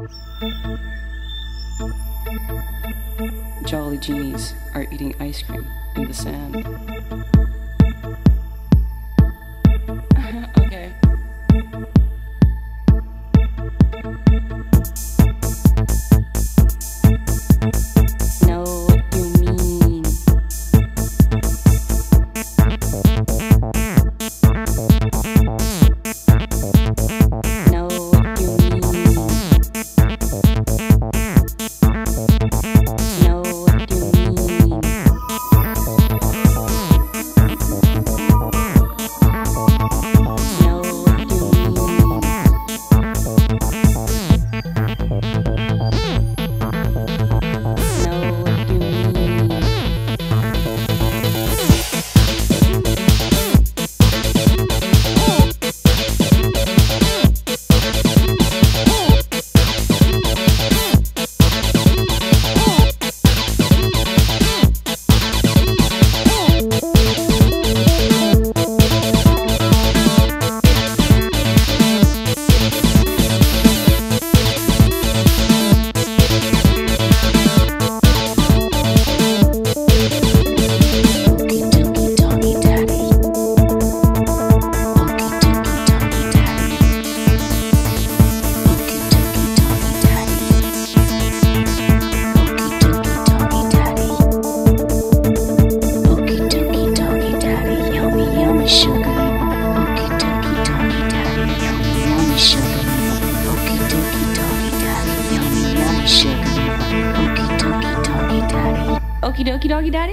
Jolly genies are eating ice cream in the sand. Okay. Know what you mean. Know what you mean. Know what you mean. Okey Dokey Doggy Daddy?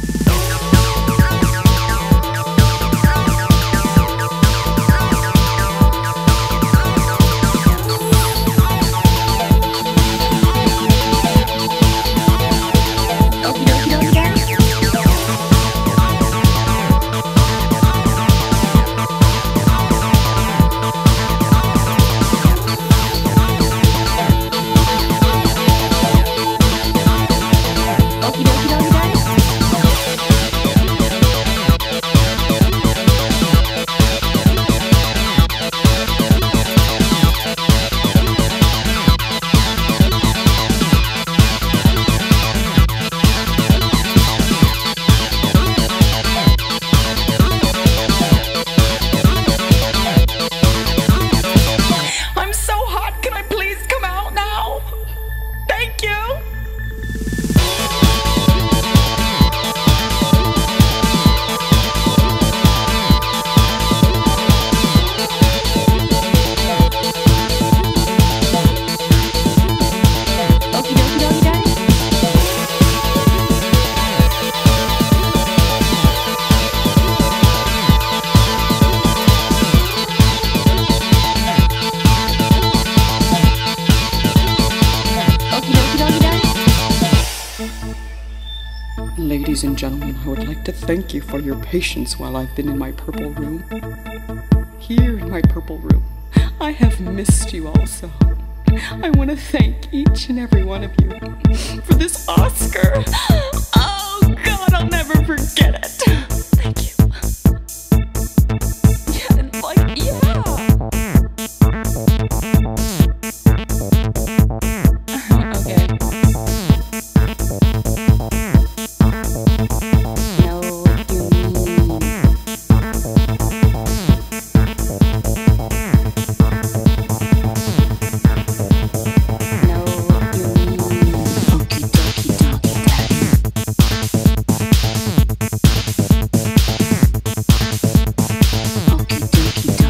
Ladies and gentlemen, I would like to thank you for your patience while I've been in my purple room. Here in my purple room, I have missed you all so. I want to thank each and every one of you for this Oscar. Oh God, I'll never forget it. Thank you. Yeah, like, yeah. Okay. Okey Dokey